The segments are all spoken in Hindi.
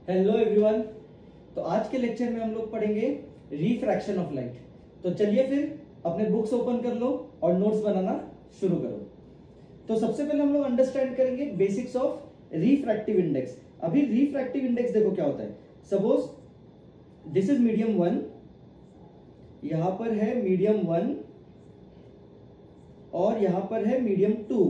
Hello everyone. तो आज के लेक्चर में हम लोग पढ़ेंगे रिफ्रैक्शन ऑफ लाइट। तो चलिए फिर अपने बुक्स ओपन कर लो और नोट्स बनाना शुरू करो। तो सबसे पहले हम लोग अंडरस्टैंड करेंगे बेसिक्स ऑफ रिफ्रैक्टिव इंडेक्स। अभी रिफ्रैक्टिव इंडेक्स देखो क्या होता है। सपोज दिस इज मीडियम 1, यहां पर है मीडियम 1 और यहां पर है medium 2।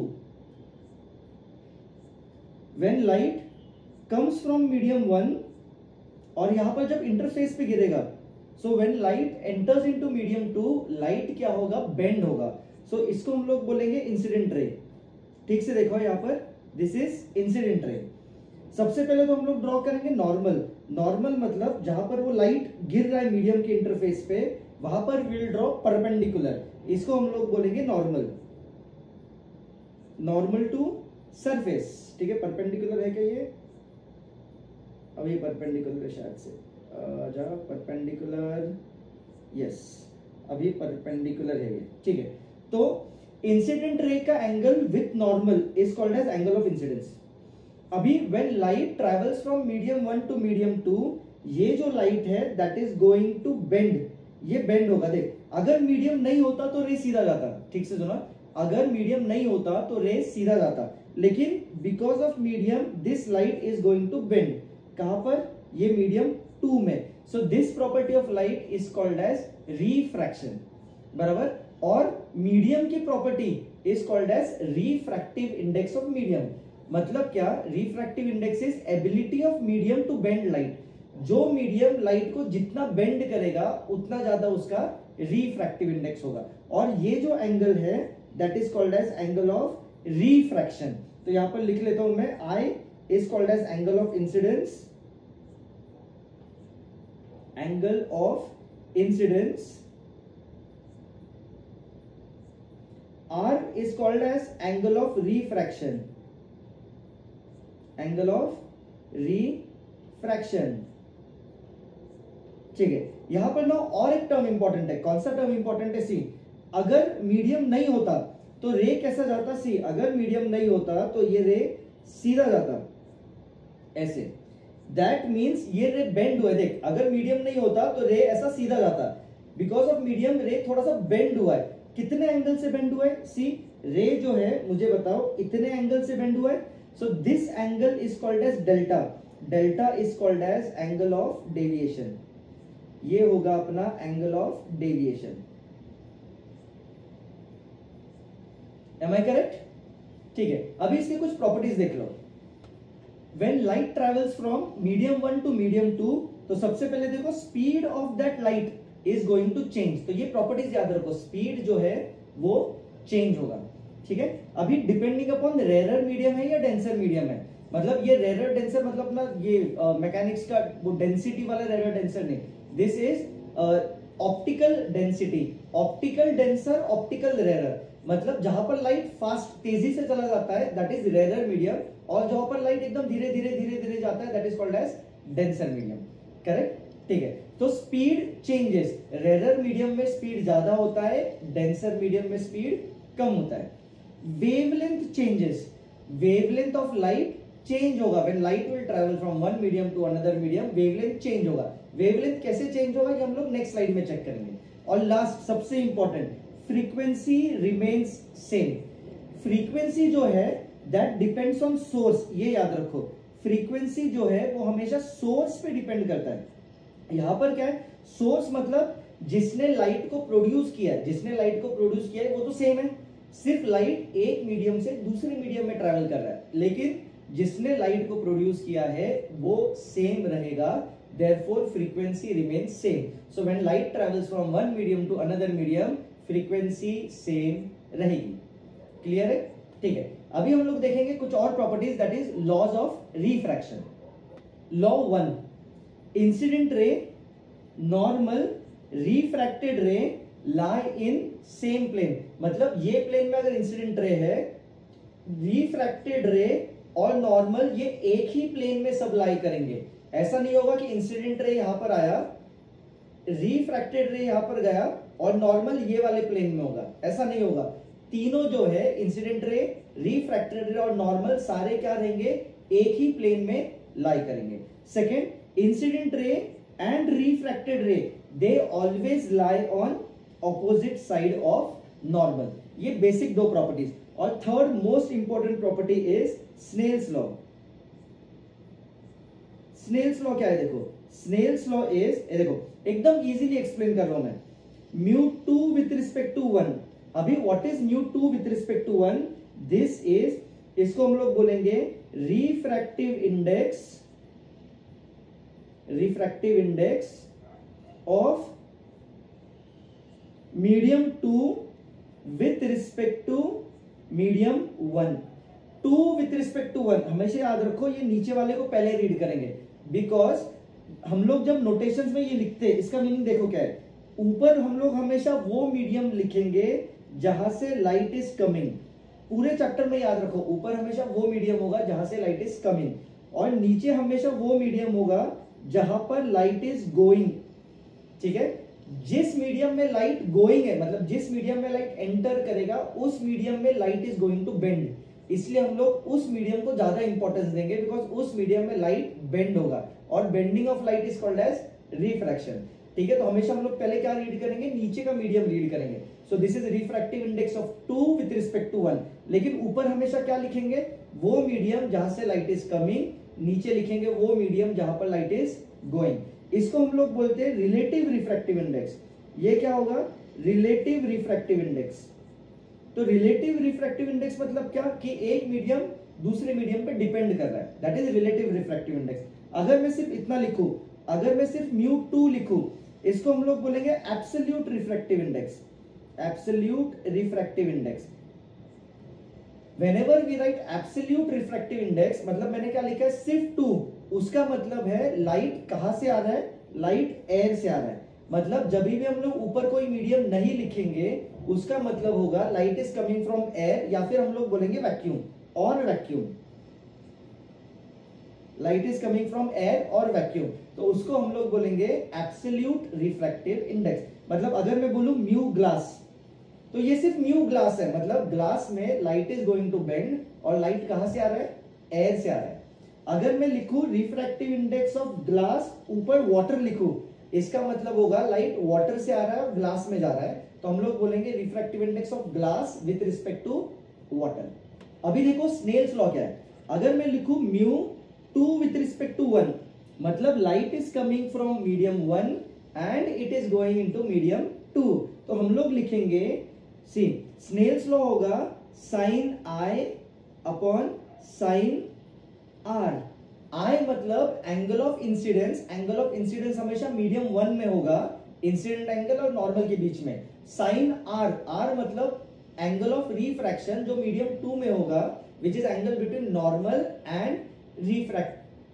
When light comes from medium 1 और यहां पर जब इंटरफेस पे गिरेगा, so when light enters into medium 2, light क्या होगा, बेंड होगा। सो इसको हम लोग बोलेंगे इंसिडेंट रे। ठीक से देखो यहां पर दिस इज इंसिडेंट रे। सबसे पहले तो हम लोग ड्रॉ करेंगे नॉर्मल। नॉर्मल मतलब जहां पर वो लाइट गिर रहा है मीडियम के इंटरफेस पे, वहां पर विल ड्रॉ परपेंडिकुलर। इसको हम लोग बोलेंगे नॉर्मल, नॉर्मल टू सरफेस। ठीक है, परपेंडिकुलर है क्या ये? अब ये परपेंडिकुलर है शायद से, जा परपेंडिकुलर, यस अभी परपेंडिकुलर है ये। ठीक है, तो इंसिडेंट रे का angle with normal is called as angle of incidence. अभी when light travels from medium 1 to medium 2, ये जो लाइट है that is going to bend, ये बेंड होगा। देख, अगर मीडियम नहीं होता तो रे सीधा जाता। ठीक से सुना, अगर मीडियम नहीं होता तो रे सीधा जाता, लेकिन because of medium this light is going to bend. कहां पर? ये मीडियम 2 में। So this property of light is called as refraction, बराबर। और मीडियम की property is called as refractive index of medium. मतलब क्या? Refractive index is ability of medium to bend light. जो मीडियम लाइट को जितना बेंड करेगा उतना ज्यादा उसका रिफ्रैक्टिव इंडेक्स होगा। और ये जो एंगल है that is called as angle of refraction. तो यहां पर लिख लेता हूं मैं, I is called as angle of incidence, angle of incidence. R is called as angle of refraction, angle of refraction। ठीक है, यहां पर ना और एक टर्म इंपॉर्टेंट है। कौन सा टर्म इंपॉर्टेंट है? सी, अगर मीडियम नहीं होता तो रे कैसा जाता? सी, अगर मीडियम नहीं होता तो ये रे सीधा जाता ऐसे। दैट मीन्स ये रे बेंड हुआ है। देख, अगर मीडियम नहीं होता तो रे ऐसा सीधा जाता। बिकॉज ऑफ मीडियम रे थोड़ा सा बेंड हुआ है। कितने एंगल से बेंड हुआ है? सी, रे जो है मुझे बताओ इतने एंगल से बेंड हुआ है। So this angle is called as delta. Delta is called as angle of deviation. ये होगा अपना angle of deviation. Am I correct? ठीक है, अभी इसके कुछ प्रॉपर्टीज देख लो। When light travels from medium 1 to medium 2, तो सबसे पहले देखो speed of that light is going to change. तो ये प्रॉपर्टीज याद रखो, स्पीड जो है वो चेंज होगा। ठीक है, अभी डिपेंडिंग अपॉन रेरर मीडियम है या डेंसर मीडियम है। मतलब ये रेरर डेंसर मतलब ना ये मैकेनिक्स का वो डेंसिटी वाला रेरर डेंसर नहीं, this is optical density. Optical denser, optical rarer मतलब जहां पर लाइट फास्ट तेजी से चला जाता है दैट इज रेरर मीडियम, और जहां पर लाइट एकदम धीरे धीरे धीरे धीरे जाता है that is called as denser medium. Correct? ठीक है, तो स्पीड चेंजेस। रेरर मीडियम में स्पीड ज्यादा होता है, डेंसर मीडियम में स्पीड कम होता है। Wavelength changes, wavelength of light change होगा when light will travel from one medium to another medium. Wavelength change होगा। वेवलेंथ कैसे चेंज होगा ये हम लोग नेक्स्ट स्लाइड में चेक करेंगे। और लास्ट सबसे important, frequency remains same. Frequency जो है दैट डिपेंड्स ऑन सोर्स, ये याद रखो। फ्रीक्वेंसी जो है वो हमेशा सोर्स पे डिपेंड करता है। यहां पर क्या है? सोर्स मतलब जिसने लाइट को प्रोड्यूस किया है, जिसने लाइट को प्रोड्यूस किया है वो तो सेम है, सिर्फ लाइट एक मीडियम से दूसरे मीडियम में ट्रैवल कर रहा है, लेकिन जिसने लाइट को प्रोड्यूस किया है वो सेम रहेगा। therefore frequency remains same. so when light travels from one medium to another medium, frequency same रहेगी। क्लियर है? ठीक है, अभी हम लोग देखेंगे कुछ और properties that is laws of refraction. Law 1, incident ray, normal, refracted ray lie in same plane. मतलब ये प्लेन में अगर इंसिडेंट रे है, रिफ्रैक्टेड रे और नॉर्मल ये एक ही प्लेन में सब लाई करेंगे। ऐसा नहीं होगा कि इंसिडेंट रे यहां पर आया, रिफ्रैक्टेड रे यहां पर गया और नॉर्मल ये वाले प्लेन में होगा, ऐसा नहीं होगा। तीनों जो है इंसिडेंट रे, रिफ्रैक्टेड रे और नॉर्मल सारे क्या रहेंगे? एक ही प्लेन में लाई करेंगे। Second, incident ray and refracted ray they always lie on opposite side of normal. ये बेसिक दो प्रॉपर्टीज। और third most important property is Snell's law. Snell's law क्या है? देखो, स्नेल्स लॉ इज, देखो एकदम इजीली एक्सप्लेन कर रहा हूं मैं, μ2 विथ रिस्पेक्ट टू 1। अभी what is μ2 with respect to 1? This is, इसको हम लोग बोलेंगे refractive index of medium 2 with respect to medium 1। 2 with respect to 1, हमेशा याद रखो ये नीचे वाले को पहले रीड करेंगे, बिकॉज हम लोग जब नोटेशंस में ये लिखते हैं, इसका मीनिंग देखो क्या है। ऊपर हम लोग हमेशा वो मीडियम लिखेंगे जहां से लाइट इज कमिंग। पूरे चैप्टर में याद रखो, ऊपर हमेशा वो मीडियम होगा जहां से लाइट इज कमिंग, और नीचे हमेशा वो मीडियम होगा जहां पर लाइट इज गोइंग। ठीक है, जिस मीडियम में लाइट गोइंग है, मतलब जिस मीडियम में लाइट एंटर करेगा, उस मीडियम में light is going to bend. इसलिए हम लोग उस मीडियम को ज्यादा इंपॉर्टेंस देंगे, बिकॉज उस मीडियम में लाइट बेंड होगा, और bending of light is called as refraction. ठीक है, तो हमेशा हम लोग पहले क्या रीड करेंगे? नीचे का मीडियम रीड करेंगे। So this is refractive index of 2 with respect to 1। लेकिन ऊपर हमेशा क्या लिखेंगे? वो मीडियम जहां से लाइट इज कमिंग, नीचे लिखेंगे वो मीडियम जहां पर लाइट इज गोइंग। इसको हम लोग बोलते हैं रिलेटिव रिफ्रैक्टिव इंडेक्स। ये क्या होगा? Relative refractive index. तो रिलेटिव रिफ्रैक्टिव इंडेक्स मतलब क्या? कि एक मीडियम दूसरे मीडियम पे डिपेंड कर रहा है, that is relative refractive index. अगर मैं सिर्फ इतना लिखूं, अगर मैं सिर्फ μ2 लिखूं, इसको हम लोग बोलेंगे absolute refractive index. Absolute refractive index. Whenever we write absolute refractive index, मतलब मैंने क्या लिखा है? सिर्फ 2, उसका मतलब है लाइट कहां से आ रहा है? लाइट एयर से आ रहा है। मतलब जब भी हम लोग ऊपर कोई मीडियम नहीं लिखेंगे, उसका मतलब होगा light is coming from air, या फिर हम लोग बोलेंगे वैक्यूम और vacuum. Light is coming from air और वैक्यूम, तो उसको हम लोग बोलेंगे एब्सोल्यूट रिफ्रैक्टिव इंडेक्स। मतलब अगर मैं बोलूं म्यू ग्लास, तो ये सिर्फ म्यू ग्लास है, मतलब ग्लास में light is going to bend, और लाइट कहां से आ रहा है? एयर से आ रहा है। अगर मैं लिखूं रिफ्रैक्टिव इंडेक्स ऑफ ग्लास, ऊपर वाटर लिखूं, इसका मतलब होगा लाइट वाटर से आ रहा है और ग्लास में जा रहा है, तो हम लोग बोलेंगे refractive index of glass with respect to water. अभी देखो स्नेल्स लॉ क्या है। अगर मैं लिखूं μ2 विथ रिस्पेक्ट टू 1, मतलब light is coming from medium 1 and it is going into medium 2, तो हम लोग लिखेंगे, सी स्नेल्स लॉ होगा sine I upon sine R. I मतलब angle of incidence, angle of incidence हमेशा मीडियम 1 में होगा, इंसिडेंट एंगल और नॉर्मल के बीच में। साइन आर, आर मतलब एंगल ऑफ रिफ्रैक्शन जो मीडियम 2 में होगा, which is angle between normal and refract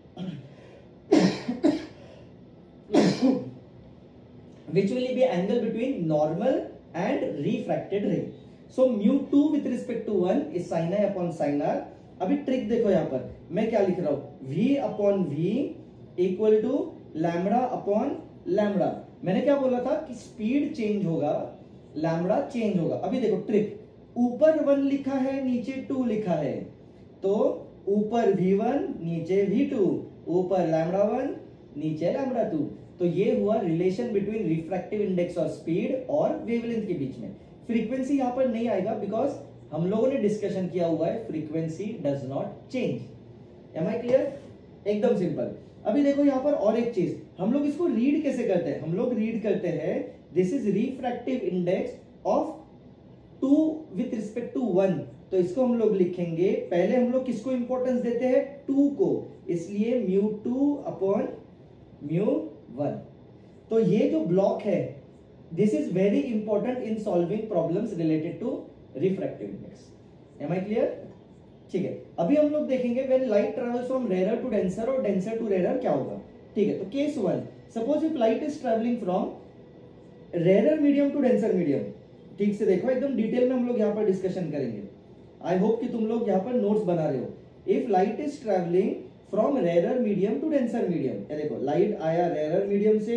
which will be angle between normal and refracted ray. So μ2 with respect to 1 is sin I upon sin r. अभी ट्रिक देखो, यहां पर मैं क्या लिख रहा हूं? v upon v equal to lambda upon lambda. मैंने क्या बोला था कि स्पीड चेंज होगा, लैम्बडा चेंज होगा। अभी देखो ट्रिक, ऊपर 1 लिखा है, नीचे 2 लिखा है, तो ऊपर v1 नीचे v2, ऊपर लैम्बडा 1 नीचे लैम्बडा 2। तो ये हुआ रिलेशन बिटवीन रिफ्रैक्टिव इंडेक्स और स्पीड और वेवलेंथ के बीच में। फ्रीक्वेंसी यहां पर नहीं आएगा, बिकॉज हम लोगों ने डिस्कशन किया हुआ है frequency does not change. Am I clear? एकदम सिंपल। अभी देखो यहां पर और एक चीज, हम लोग इसको रीड कैसे करते हैं? हम लोग रीड करते हैं this is refractive index of 2 with respect to 1। तो इसको हम लोग लिखेंगे, पहले हम लोग किसको इंपॉर्टेंस देते हैं? 2 को, इसलिए μ2 अपॉन μ1। तो ये जो ब्लॉक है, this is very important in solving problems related to refractive index. Am I clear? ठीक है, अभी हम लोग देखेंगे when light travels from rare to denser और डेंसर टू रेयर क्या होगा। ठीक है, तो case 1, suppose if light is travelling from rare medium to denser medium. ठीक से देखो, एकदम डिटेल में हम लोग यहां पर डिस्कशन करेंगे। आई होप कि तुम लोग यहां पर नोट्स बना रहे हो। If light is travelling from rare medium to denser medium, ये देखो लाइट आया रेयर मीडियम से,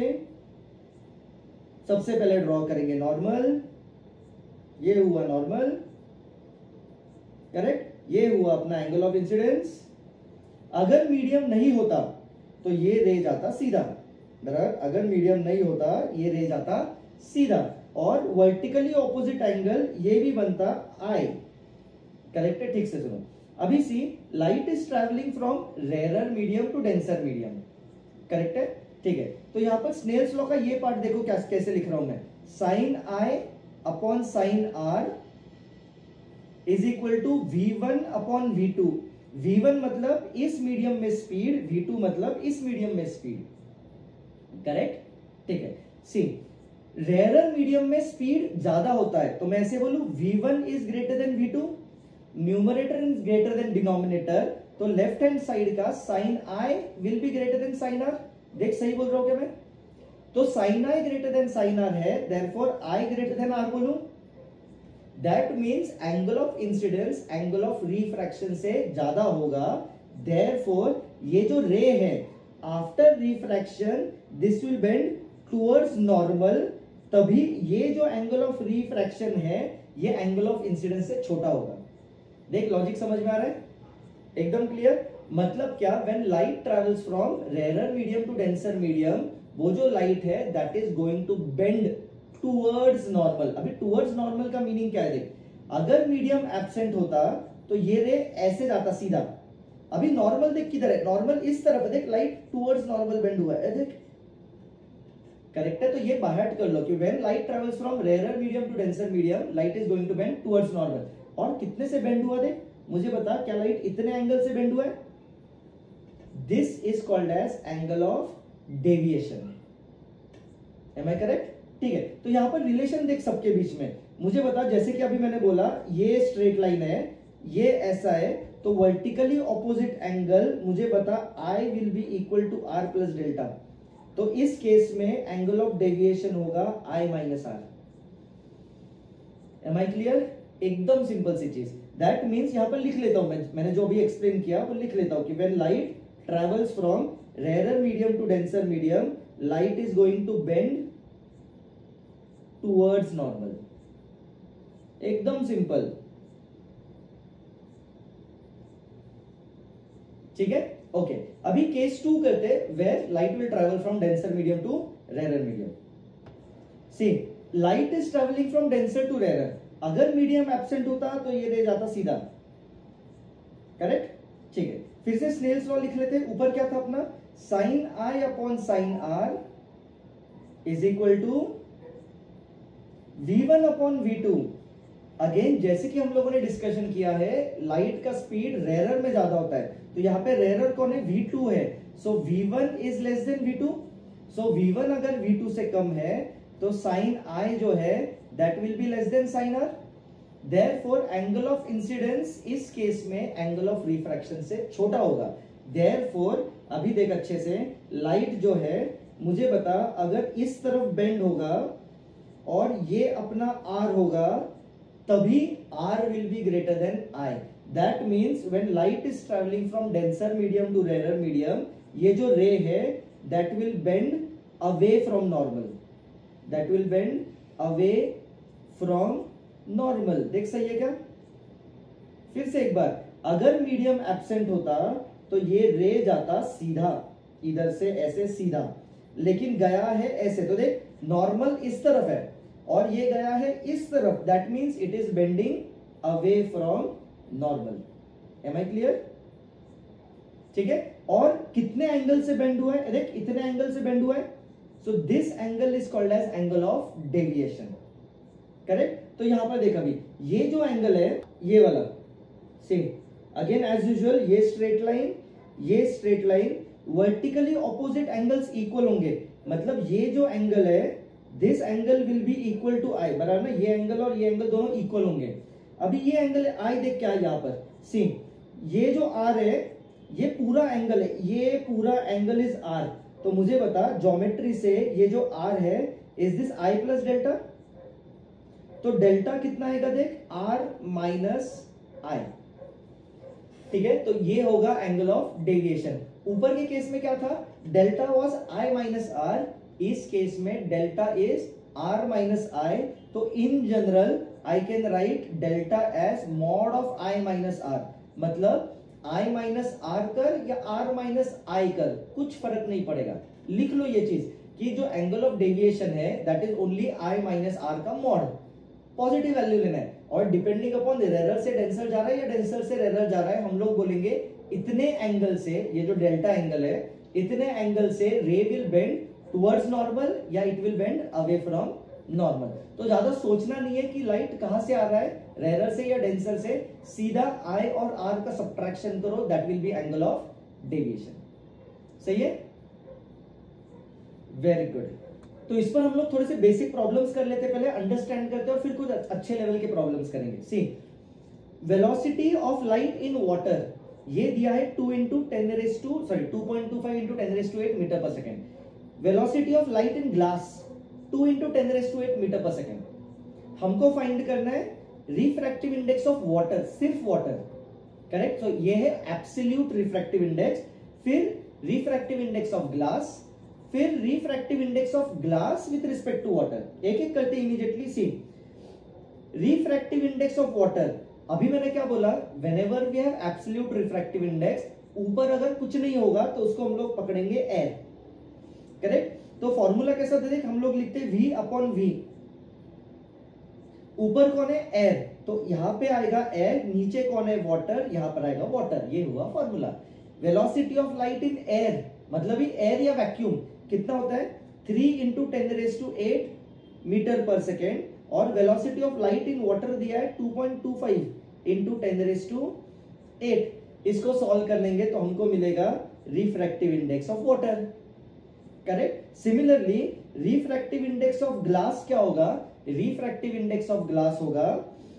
सबसे पहले ड्रॉ करेंगे नॉर्मल, ये हुआ नॉर्मल, करेक्ट, ये हुआ अपना एंगल ऑफ इंसिडेंस। अगर मीडियम नहीं होता तो ये रे जाता सीधा, बराबर। अगर मीडियम नहीं होता ये रे जाता सीधा, और वर्टिकली ऑपोजिट एंगल ये भी बनता आई। करेक्ट है, ठीक से सुनो। अभी see, light is travelling from rarer medium to denser medium. Correct है, ठीक है। तो यहां पर स्नेल्स लॉ का ये पार्ट देखो कैसे लिख रहा हूं मैं, sine I upon sine r is equal to V1 upon V2। V1 मतलब इस मीडियम में स्पीड, V2 मतलब इस मीडियम में स्पीड। करेक्ट, ठीक है। सी, रेयरर मीडियम में स्पीड ज्यादा होता है, तो मैं ऐसे बोलूं V1 is greater than V2, numerator is greater than denominator, तो लेफ्ट हैंड साइड का sine i will be greater than sine r. देख सही बोल रहा हूं क्या मैं? तो sine i greater than sine r है, therefore i greater than r बोलूं। That means angle of incidence angle of refraction से ज्यादा होगा, देयरफॉर ये जो रे है after refraction this will bend towards normal, तभी ये जो एंगल ऑफ रिफ्रैक्शन है ये एंगल ऑफ इंसिडेंस से छोटा होगा। देख लॉजिक समझ में आ रहा है? एकदम क्लियर। मतलब क्या, when light travels from rarer medium to denser medium, वो जो लाइट है that is going to bend towards normal. अभी टुवर्ड्स नॉर्मल का मीनिंग क्या है? देख, अगर मीडियम एब्सेंट होता तो ये रे ऐसे जाता सीधा। अभी नॉर्मल देख किधर है, नॉर्मल इस तरफ है, देख लाइट टुवर्ड्स नॉर्मल बेंड हुआ है, देख। करेक्ट है, तो ये बाहर कर लो कि when light travels from rarer medium to denser medium light is going to bend towards normal. और कितने से बेंड हुआ देख, मुझे बता, क्या लाइट इतने एंगल से बेंड हुआ है? This is called as angle of deviation. Am I correct? ठीक है, तो यहां पर रिलेशन देख सबके बीच में। मुझे बता, जैसे कि अभी मैंने बोला ये स्ट्रेट लाइन है, ये ऐसा है, तो वर्टिकली ऑपोजिट एंगल मुझे बता i will be equal to r plus delta. तो इस केस में एंगल ऑफ डेविएशन होगा i minus r. Am I clear? एकदम सिंपल सी चीज। दैट मीन्स यहां पर लिख लेता हूं मैंने जो भी एक्सप्लेन किया वो लिख लेता हूं कि when light travels from rarer medium to denser medium light is going to bend towards normal. एकदम सिंपल, ठीक है, ओके। अभी केस 2 करते, where light will travel from denser medium to rarer medium. See, light is travelling from denser to rarer, अगर मीडियम एब्सेंट होता तो ये रह जाता सीधा। करेक्ट, ठीक है। फिर से स्नेल्स लॉ लिख लेते हैं। ऊपर क्या था अपना, sine I upon sine r is equal to V1 upon V2। Again जैसे कि हम लोगों ने डिस्कशन किया है, लाइट का स्पीड रेयरर में ज्यादा होता है, तो यहां पे रेयरर कौन है? V2 है, so V1 is less than V2। So V1 अगर V2 से कम है तो साइन आई जो है that will be less than sine r. Therefore angle of incidence इस केस में एंगल ऑफ रिफ्रैक्शन से छोटा होगा। देयरफॉर अभी देख अच्छे से, लाइट जो है मुझे बता, अगर इस तरफ बेंड होगा और ये अपना R होगा, तभी R will be greater than I. That means when light is traveling from denser medium to rarer medium, ये जो रे है that will bend away from normal. That will bend away from normal. देख सही है क्या? फिर से एक बार, अगर मीडियम एब्सेंट होता तो ये रे जाता सीधा, इधर से ऐसे सीधा, लेकिन गया है ऐसे। तो देख, नॉर्मल इस तरफ है और ये गया है इस तरफ, that means it is bending away from normal. Am I clear? ठीक है। और कितने एंगल से बेंड हुआ है? देख, इतने एंगल से बेंड हुआ है, so this angle is called as angle of deviation. Correct? तो यहां पर देख, अभी ये जो एंगल है ये वाला, सेम अगेन एज यूजुअल, ये स्ट्रेट लाइन, ये straight line, vertically opposite angles equal होंगे। मतलब ये जो एंगल है, this angle will be equal to i, बराबर ना? ये एंगल और ये एंगल दोनों इक्वल होंगे। अभी ये एंगल आई देख क्या है यहां पर, सी, ये जो आर है ये पूरा एंगल है, ये पूरा एंगल इज आर। तो मुझे बता, ज्योमेट्री से ये जो आर है is this i plus delta. तो डेल्टा कितना आएगा देख, आर माइनस आई। ठीक है, तो ये होगा एंगल ऑफ डेविएशन। ऊपर के केस में क्या था, delta was i minus r, इस केस में delta is r minus i. तो in general I can write delta as mod of i minus r. मतलब आई माइनस आर कर या आर माइनस आई कर, कुछ फर्क नहीं पड़ेगा। लिख लो ये चीज कि जो एंगल ऑफ डेविएशन है that is only i minus r का मॉड, पॉजिटिव वैल्यू लेना है। और डिपेंडिंग अपॉन रेरर से डेंसर जा रहा है या डेंसर से रेरर जा रहा है, हम लोग बोलेंगे इतने एंगल से, ये जो डेल्टा एंगल है, इतने एंगल से ray will bend towards normal या it will bend away from normal. तो ज्यादा सोचना नहीं है कि लाइट कहां से आ रहा है, रेरर से या डेंसर से, सीधा आई और आर का सब्ट्रैक्शन करो, that will be angle of deviation. सही है, वेरी गुड। तो इस पर हम लोग थोड़े से बेसिक प्रॉब्लम्स कर लेते, पहले अंडरस्टैंड करते हैं और फिर कुछ अच्छे लेवल के प्रॉब्लम्स करेंगे। See, velocity of light in water, ये दिया है 2.25 into 10⁸ metre per second. Velocity of light in glass 2 into 10⁸ metre per second. हमको फाइंड करना है रिफ्रैक्टिव इंडेक्स ऑफ वाटर, सिर्फ वाटर, करेक्ट। तो ये है एब्सोल्यूट रिफ्रैक्टिव इंडेक्स, फिर रिफ्रैक्टिव इंडेक्स ऑफ ग्लास, फिर refractive index of glass with respect to water. एक एक करते immediately. See, refractive index of water, अभी मैंने क्या बोला, whenever we have absolute refractive index, ऊपर अगर कुछ नहीं होगा तो उसको हम लोग पकड़ेंगे एयर, करेक्ट। तो फॉर्मूला कैसा दे, हम लोग लिखते हैं V अपॉन V, ऊपर कौन है, एयर, तो यहां पे आएगा एयर, नीचे कौन है, वाटर, यहां पर आएगा वाटर, ये हुआ formula. Velocity of light in air, मतलब ही एयर या वैक्यूम कितना होता है, 3 into 10⁸ मीटर पर सेकेंड, और velocity of light in water दिया है 2.25 into 10⁸। इसको सॉल्व कर लेंगे तो हमको मिलेगा refractive index of water, correct. Similarly refractive index of glass क्या होगा, रिफ्रैक्टिव इंडेक्स ऑफ ग्लास होगा,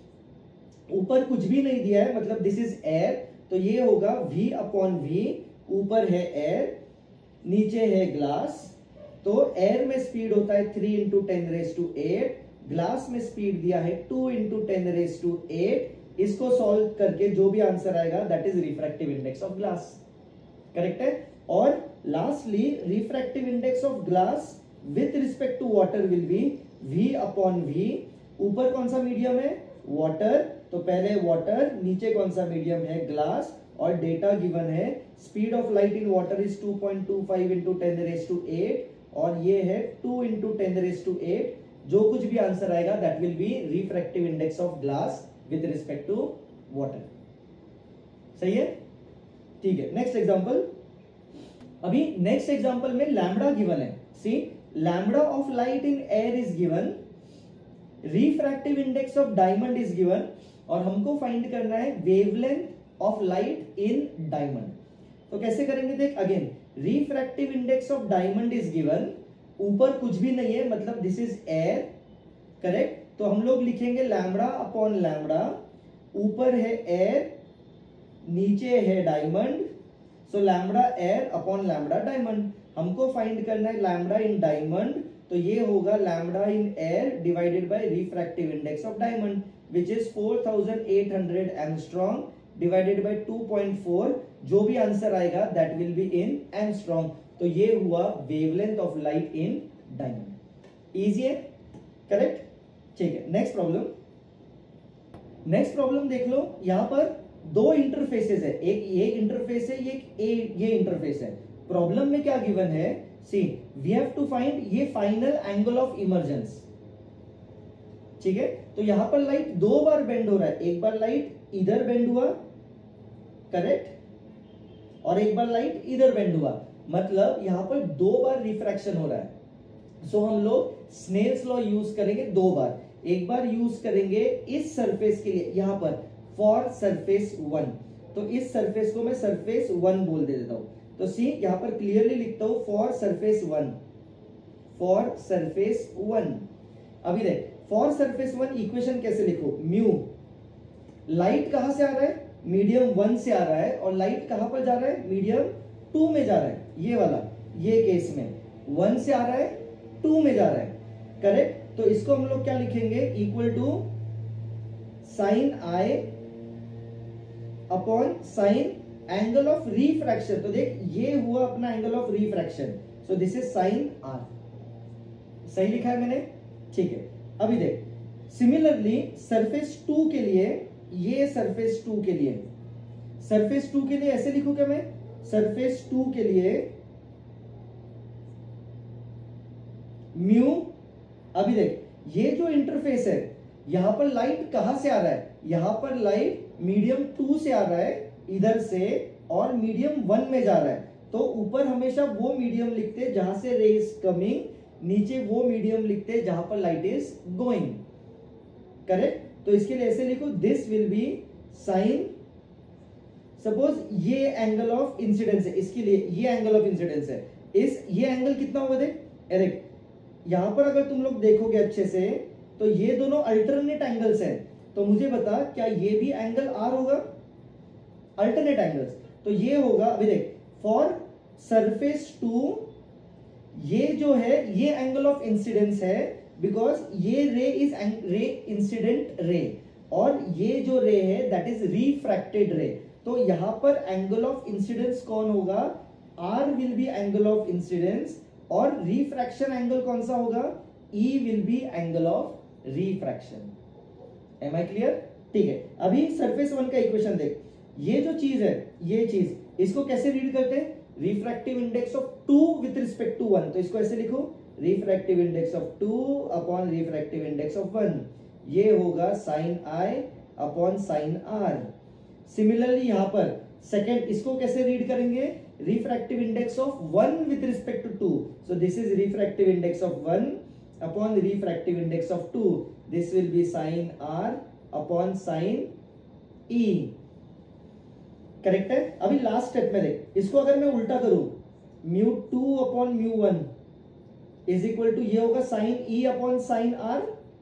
ऊपर कुछ भी नहीं दिया है, मतलब दिस इज एयर, तो ये होगा V अपॉन V, ऊपर है एयर, नीचे है ग्लास, तो एयर में स्पीड होता है 3 into 10⁸, ग्लास में स्पीड दिया है 2 into 10⁸। इसको सॉल्व करके जो भी आंसर आएगा that is refractive index of glass, correct है। और lastly refractive index of glass with respect to water will be V upon V, ऊपर कौन सा मीडियम है, वाटर, तो पहले वाटर, नीचे कौन सा मीडियम है, ग्लास, और डेटा गिवन है speed of light in water is 2.25 into 10⁸, और ये है 2 into 10⁸। जो कुछ भी आंसर आएगा that will be refractive index of glass with respect to water. सही है, ठीक है। नेक्स्ट एग्जांपल, अभी नेक्स्ट एग्जांपल में लैम्बडा गिवन है। See, lambda of light in air is given, refractive index of diamond is given, और हमको फाइंड करना है wavelength of light in diamond. तो कैसे करेंगे, देख again, refractive index of diamond is given, ऊपर कुछ भी नहीं है, मतलब दिस इज एयर, करेक्ट। तो हम लोग लिखेंगे लैम्बडा अपॉन लैम्बडा, ऊपर है एयर, नीचे है diamond, so lambda air upon lambda diamond. हमको फाइंड करना है लैम्बडा इन डायमंड, तो ये होगा lambda in air divided by refractive index of diamond which is 4800 angstrom divided by 2.4, जो भी आंसर आएगा that will be in angstrom. तो ये हुआ wavelength of light in diamond. Easy है, करेक्ट, ठीक है। नेक्स्ट प्रॉब्लम, नेक्स्ट प्रॉब्लम देख लो, यहां पर दो इंटरफेसेस है, एक ये इंटरफेस है, ये इंटरफेस है। प्रॉब्लम में क्या गिवन है, see, we have to find ये फाइनल एंगल ऑफ इमर्जेंस, ठीक है। तो यहां पर लाइट दो बार बेंड हो रहा है, एक बार लाइट इधर बेंड हुआ, करेक्ट, और एक बार लाइट इधर बेंड हुआ, मतलब यहां पर दो बार रिफ्रैक्शन हो रहा है। सो हम लोग स्नेल्स लॉ यूज करेंगे दो बार, एक बार यूज करेंगे इस सरफेस के लिए, यहां पर फॉर सरफेस 1, तो इस सरफेस को मैं सरफेस 1 बोल देता हूं। तो सी, यहां पर क्लियरली लिखता हूं फॉर सरफेस 1, फॉर सरफेस 1। अभी देख, फॉर सरफेस 1 इक्वेशन कैसे लिखो, म्यू, लाइट कहां से आ रहा है, मीडियम 1 से आ रहा है, और लाइट कहां पर जा रहा है, मीडियम 2 में जा रहा है, ये वाला, ये केस में 1 से आ रहा है 2 में जा रहा है, करेक्ट। तो इसको हम लोग क्या लिखेंगे, equal to sine I upon sine angle of refraction. तो देख, ये हुआ अपना angle of refraction, so this is sine r. सही लिखा है मैंने, ठीक है। अभी देख, सिमिलरली सरफेस 2 के लिए, ये सरफेस 2 के लिए सरफेस 2 के लिए ऐसे लिखूं क्या मैं? सरफेस 2 के लिए म्यू, अभी देख ये जो इंटरफेस है यहां पर लाइट कहां से आ रहा है? यहां पर लाइट मीडियम 2 से आ रहा है इधर से, और मीडियम 1 में जा रहा है। तो ऊपर हमेशा वो मीडियम लिखते जहां से रे इज कमिंग, नीचे वो मीडियम लिखते जहां पर लाइट इज गोइंग। करेक्ट? तो इसके लिए ऐसे लिखो, this will be sine, suppose ये एंगल ऑफ इंसिडेंस है, इसके लिए ये एंगल ऑफ इंसिडेंस है, ये एंगल कितना होगा? देख यहां पर अगर तुम लोग देखोगे अच्छे से तो ये दोनों अल्टरनेट एंगल्स हैं। तो मुझे बता क्या ये भी एंगल आर होगा? अल्टरनेट एंगल्स, तो ये होगा, अभी देख फॉर सरफेस 2 ये जो है ये एंगल ऑफ इंसिडेंस है, बिकॉज ये ray is ray incident ray, और ये जो रे है दैट इज रिफ्रैक्टेड रे। तो यहां पर एंगल ऑफ इंसिडेंस कौन होगा? R will be angle of incidence, और रिफ्रैक्शन एंगल कौन सा होगा? E will be angle of refraction. Am I clear? ठीक है, अभी सरफेस 1 का इक्वेशन देख, ये जो चीज है, ये चीज, इसको कैसे रीड करते हैं? Refractive index of 2 with respect to 1। तो इसको ऐसे लिखो, refractive index of 2 upon refractive index of 1, ये होगा साइन आई अपॉन साइन आर। सिमिलरली यहां पर सेकेंड, इसको कैसे रीड करेंगे? Refractive index of 1 with respect to 2, so this is refractive index of 1 upon the refractive index of 2, this will be sin r upon sin e। Correct है? अभी लास्ट स्टेप में देख, इसको अगर मैं उल्टा करूं, mu 2 upon mu 1 is equal to ये होगा sine e upon sine r।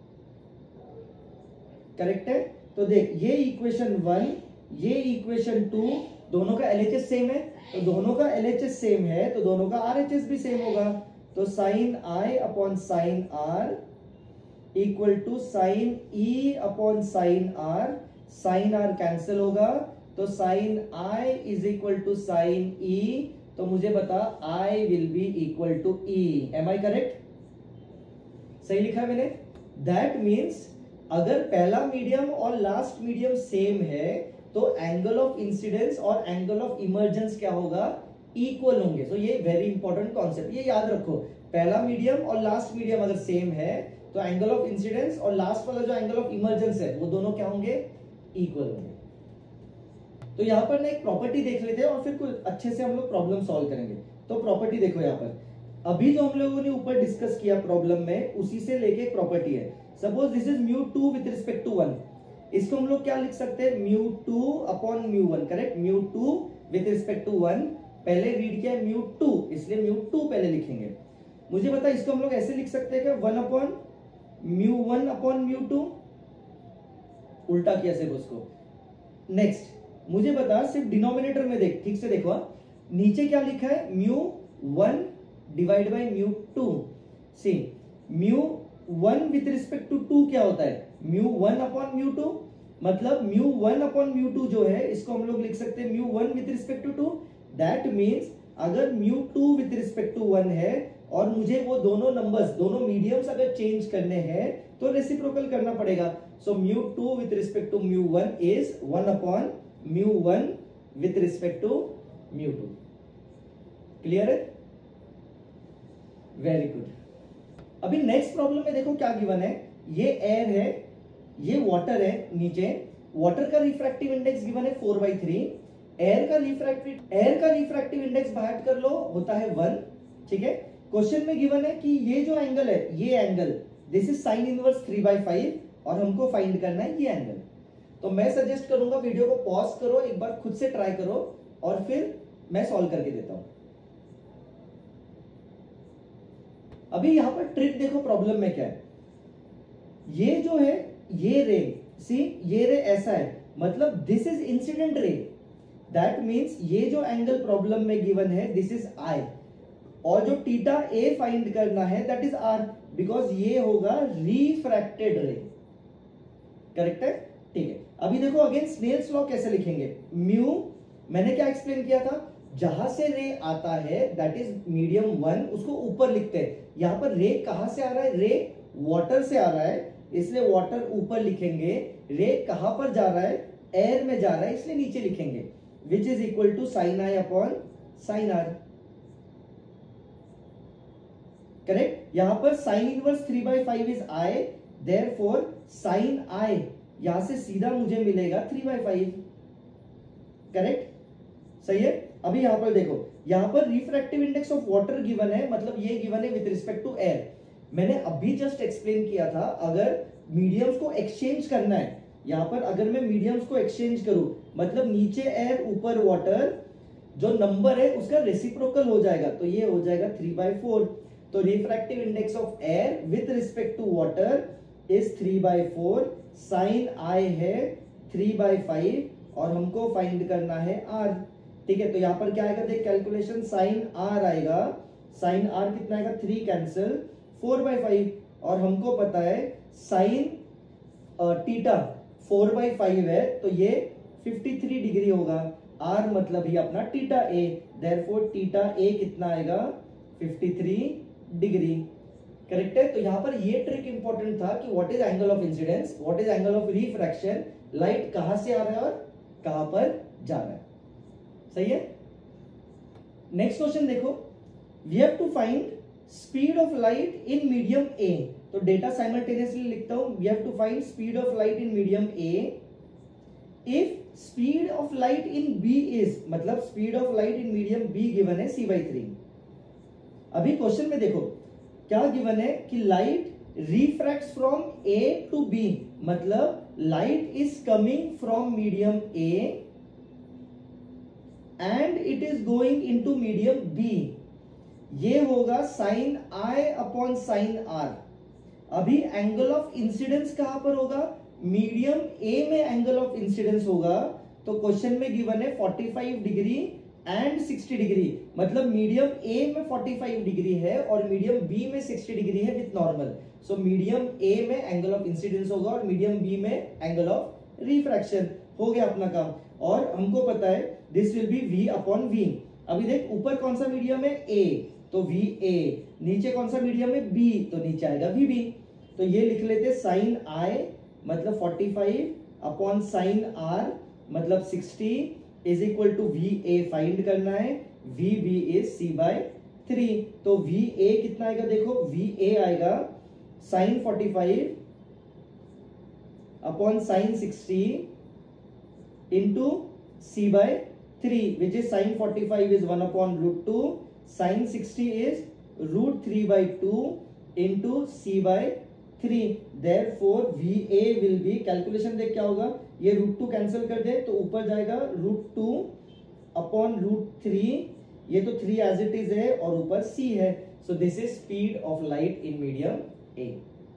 Correct है? तो देख ये इक्वेशन 1, ये इक्वेशन 2, दोनों का LHS सेम है, तो दोनों का LHS सेम है तो दोनों का RHS भी सेम होगा। तो sine I upon sine r equal to sine e upon sine r, sine r cancel होगा, तो sine i is equal to sine e, तो मुझे बता i will be equal to e. Am I correct? सही लिखा है मैंने? दैट मीन्स अगर पहला मीडियम और लास्ट मीडियम सेम है तो एंगल ऑफ इंसिडेंस और एंगल ऑफ इमर्जेंस क्या होगा? इक्वल होंगे। सो ये वेरी इंपॉर्टेंट कॉन्सेप्ट, ये याद रखो, पहला मीडियम और लास्ट मीडियम अगर सेम है तो एंगल ऑफ इंसिडेंस और लास्ट वाला जो एंगल ऑफ इमर्जेंस है वो दोनों क्या होंगे? इक्वल होंगे। तो यहां पर ना एक प्रॉपर्टी देख लेते हैं और फिर कुछ अच्छे से हम लोग प्रॉब्लम सॉल्व करेंगे। तो प्रॉपर्टी देखो, यहां पर अभी जो हम लोगों ने ऊपर डिस्कस किया प्रॉब्लम में, उसी से लेके एक प्रॉपर्टी है। Suppose this is mu 2 with respect to 1, इसको हम लोग क्या लिख सकते हैं? Mu 2 upon mu 1। Correct? Mu 2 with respect to 1, पहले रीड किया म्यू 2, इसलिए म्यू 2 पहले लिखेंगे। मुझे पता इसको हम लोग ऐसे लिख सकते हैं कि 1 अपॉन म्यू 1 अपॉन म्यू 2, उल्टा किया सिर्फ उसको। नेक्स्ट मुझे बता, सिर्फ डिनोमिनेटर में देख, ठीक से देखो, नीचे क्या लिखा है? Mu 1 divide by mu 2। See mu 1 with respect to 2 क्या होता है? म्यू 1 अपॉन म्यू 2, मतलब म्यू 1 अपॉन म्यू 2 जो है इसको हम लोग लिख सकते हैं mu 1 with respect to 2। That means अगर म्यू 2 विथ रिस्पेक्ट टू 1 है और मुझे वो दोनों नंबर्स, दोनों मीडियम्स अगर चेंज करने हैं तो रेसिप्रोकल करना पड़ेगा। So mu 2 with respect to mu 1 is 1 upon mu 1 with respect to mu 2। Clear है? Very good. अभी नेक्स्ट प्रॉब्लम में देखो क्या गिवन है, ये एयर है, ये वाटर है नीचे, वाटर का रिफ्रैक्टिव इंडेक्स गिवन है 4/3, एयर का रिफ्रैक्टिव इंडेक्स बाहर कर लो, होता है 1। ठीक है? क्वेश्चन में गिवन है कि ये जो एंगल है, ये angle, this is sine inverse 3/5 और हमको फाइंड करना है ये एंगल। तो मैं सजेस्ट करूंगा वीडियो को पॉज करो, एक बार खुद से ट्राई करो और फिर मैं सॉल्व करके देता हूं। अभी यहां पर ट्रिक देखो प्रॉब्लम में क्या है, ये जो है ये रे, सी ये रे ऐसा है, मतलब this is incident ray, that means ये जो एंगल प्रॉब्लम में गिवन है दिस इज आई, और जो थीटा ए फाइंड करना है दैट इज आर, बिकॉज ये होगा रिफ्रैक्टेड रे। करेक्ट है? ठीक है, अभी देखो अगेन स्नेल्स लॉ कैसे लिखेंगे। म्यू मैंने क्या एक्सप्लेन किया था, जहां से रे आता है दैट इज मीडियम 1, उसको ऊपर लिखते हैं। यहां पर रे कहां से आ रहा है? रे वाटर से आ रहा है, इसलिए वाटर ऊपर लिखेंगे। रे कहां पर जा रहा है? एयर में जा रहा है, इसलिए नीचे लिखेंगे। Which is equal to sine I upon sine r. Correct. यहां पर sine inverse 3/5 is i, therefore sine i यहां से सीधा मुझे मिलेगा 3/5। करेक्ट, सही है। अभी यहां पर देखो, यहां पर refractive index of water given है, मतलब ये गिवन है विद रिस्पेक्ट टू एयर। मैंने अभी जस्ट एक्सप्लेन किया था, अगर मीडियम्स को एक्सचेंज करना है, यहां पर अगर मैं मीडियम्स को एक्सचेंज करूं, मतलब नीचे एयर ऊपर वाटर, जो नंबर है उसका रेसिप्रोकल हो जाएगा, तो ये हो जाएगा 3/4। तो refractive index of air with respect to water is 3/4, sine i है 3/5 और हमको फाइंड करना है आर। ठीक है, तो यहां पर क्या आएगा देख कैलकुलेशन, साइन आर आएगा, साइन आर कितना आएगा 3 कैंसिल 4/5, और हमको पता है साइन थीटा 4/5 है, तो ये 53 डिग्री होगा। आर मतलब ही अपना theta A, therefore theta A कितना आएगा 53 डिग्री। करेक्ट है। तो यहां पर ये ट्रिक इंपॉर्टेंट था कि what is angle of incidence, what is angle of refraction, light कहां से आ रहा है और कहां पर जा रहा है। सही है। नेक्स्ट क्वेश्चन देखो, we have to find speed of light in medium A. तो डेटा साइमल्टेनियसली लिखता हूं, we have to find speed of light in medium A if speed of light in B is, मतलब speed of light in medium B given है c/3। अभी क्वेश्चन में देखो क्या गिवन है कि light refracts from A to B, मतलब light is coming from medium A and it is going into medium B. ये होगा साइन आई अपॉन साइन आर। अभी एंगल ऑफ इंसिडेंस कहां पर होगा, मीडियम ए में एंगल ऑफ इंसिडेंस होगा। तो क्वेश्चन में गिवन है 45 डिग्री एंड 60 डिग्री, मतलब मीडियम ए में 45 डिग्री है और मीडियम बी में 60 डिग्री है with normal. So medium A में एंगल ऑफ इंसिडेंस होगा और मीडियम बी में एंगल ऑफ रिफ्रैक्शन। हो गया अपना काम। और हमको पता है this will be v upon v। अभी देख ऊपर कौन सा मीडियम है a, तो va, नीचे कौन सा मीडियम है b, तो नीचे आएगा vb। तो ये लिख लेते साइन i मतलब 45 अपॉन साइन r मतलब 60 is equal to va find करना है, vb इज c/3। तो va कितना आएगा देखो, va आएगा sine 45 upon sine 60 into c/3, which is sin 45 is 1 upon √2, sin 60 is √3/2 into c/3। therefore va will be, calculation देख क्या होगा, ये √2 कैंसिल कर दे तो ऊपर जाएगा √2 अपॉन √3, ये तो 3 एज इट इज है और ऊपर c है। So this is speed of light in medium A.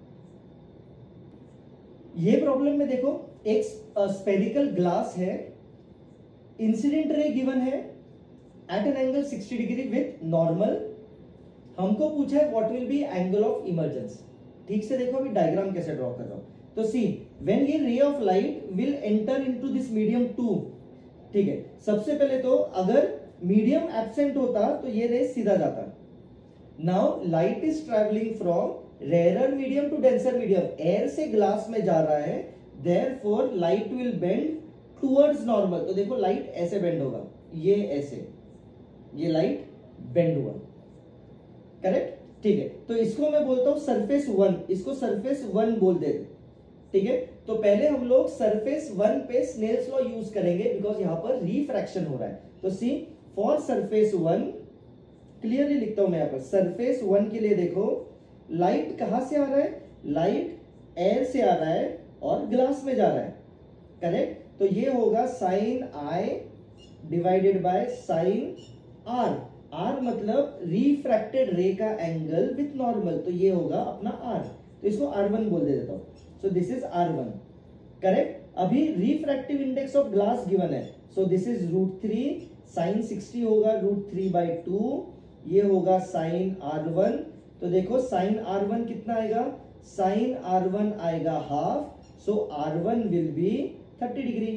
ये प्रॉब्लम में देखो एक स्फेरिकल ग्लास है, इंसिडेंट रे गिवन है at an angle 60 degree with normal. हमको पूछा है what will be angle of emergence. ठीक से देखो अभी डायग्राम कैसे ड्रॉ कर रहा हूं। तो सी व्हेन ये ray of light will enter into this medium 2। ठीक है, सबसे पहले तो अगर मीडियम एब्सेंट होता तो ये रे सीधा जाता। Now light is travelling from rarer medium to denser medium, air से ग्लास में जा रहा है, therefore light will bend towards normal. तो देखो लाइट ऐसे बेंड होगा, ये ऐसे, ये लाइट बेंड हुआ। करेक्ट, ठीक है। तो इसको मैं बोलता हूं सरफेस 1, इसको सरफेस 1 बोल देते। ठीक है, तो पहले हम लोग सरफेस 1 पे स्नेल्स लॉ यूज करेंगे बिकॉज यहां पर रिफ्रैक्शन हो रहा है। तो सी फॉर सरफेस 1 क्लियरली लिखता हूं मैं यहां पर, सरफेस 1 के लिए देखो लाइट कहां से आ रहा है, लाइट एयर से आ रहा है और ग्लास में जा रहा है। करेक्ट, तो ये होगा sine i divided by sine are. Are मतलब रिफ्रैक्टेड रे का एंगल विथ नॉर्मल, तो ये होगा अपना आर। तो इसको R1 बोल दे देता हूं। So this is R1। Correct, अभी refractive index of glass given है, सो दिस इज √3, साइन 60 होगा √3/2, ये होगा साइन R1। तो देखो साइन R1 कितना आएगा, साइन R1 आएगा half, so R1 will be 30 degree.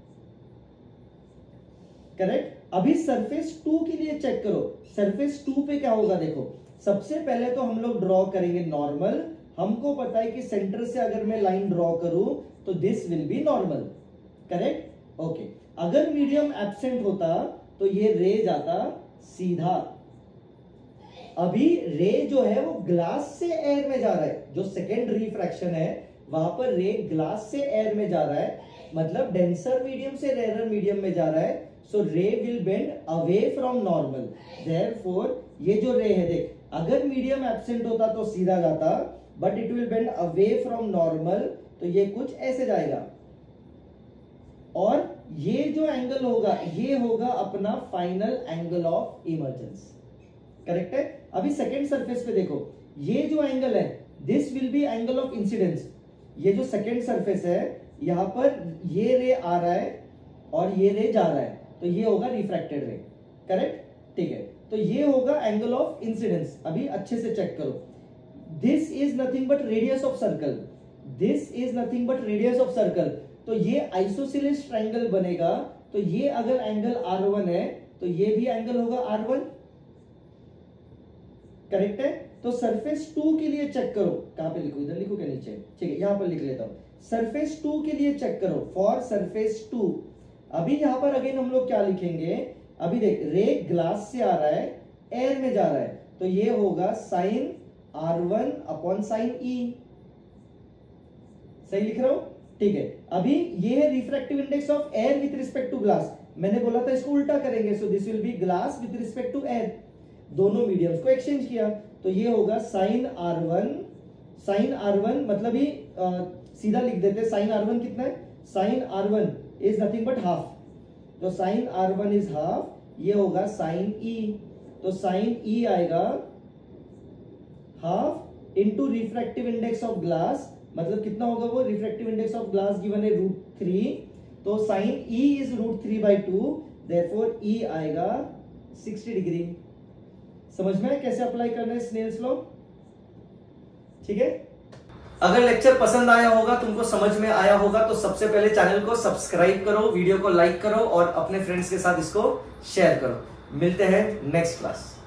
Correct, अभी सरफेस 2 के लिए चेक करो, सरफेस 2 पे क्या होगा देखो। सबसे पहले तो हम लोग ड्रॉ करेंगे नॉर्मल। हमको पता है कि सेंटर से अगर मैं लाइन ड्रॉ करूं तो this will be normal. Correct, okay. अगर मीडियम एब्सेंट होता तो ये रे जाता सीधा। अभी रे जो है वो ग्लास से एयर में जा रहा है, जो सेकेंड रिफ्रैक्शन है वहां पर रे ग्लास से एयर में जा रहा है, मतलब डेंसर मीडियम से रेयर मीडियम में जा रहा है। So ray will bend away from normal. Therefore ये जो रे है देख, अगर मीडियम एब्सेंट होता तो सीधा जाता, but it will bend away from normal, तो ये कुछ ऐसे जाएगा। और ये जो एंगल होगा ये होगा अपना final angle of emergence. Correct है। अभी सेकेंड सरफेस पे देखो, ये जो एंगल है this will be angle of incidence. ये जो सेकेंड सरफेस है यहां पर ये रे आ रहा है और ये रे जा रहा है, तो ये होगा रिफ्रैक्टेड रे। करेक्ट, ठीक है। तो ये होगा एंगल ऑफ इंसिडेंस। अभी अच्छे से चेक करो, this is nothing but radius of circle, this is nothing but radius of circle. तो ये आइसोसेलेस ट्रायंगल बनेगा। तो ये अगर एंगल R1 है तो ये भी एंगल होगा R1। करेक्ट है। तो सरफेस 2 के लिए चेक करो, कहां पे लिखो, इधर लिखो क्या नीचे, ठीक है यहां पर लिख लेता हूं। सरफेस 2 के लिए चेक करो, फॉर सरफेस 2। अभी यहां पर अगेन हम लोग क्या लिखेंगे, अभी देख रे ग्लास से आ रहा है, एयर में जा रहा है, तो ये होगा sign R1 upon sine E। सही लिख रहा हूं, ठीक है। अभी ये है refractive index of air with respect to glass. मैंने बोला था इसको उल्टा करेंगे, so this will be glass with respect to air. दोनों मीडियम्स को एक्सचेंज किया तो ये होगा साइन R1, साइन R1 मतलब ही सीधा लिख देते, साइन R1 कितना है, sine R1 is nothing but half, तो साइन R1 इज हाफ, ये होगा साइन E। तो साइन E आएगा half into refractive index of glass, मतलब कितना होगा वो, refractive index of glass given है √3, तो sine E is √3/2, therefore E आएगा 60 डिग्री। समझ में कैसे अप्लाई करना है स्नेल्स लॉ, ठीक है। अगर लेक्चर पसंद आया होगा, तुमको समझ में आया होगा, तो सबसे पहले चैनल को सब्सक्राइब करो, वीडियो को लाइक करो और अपने फ्रेंड्स के साथ इसको शेयर करो। मिलते हैं नेक्स्ट क्लास।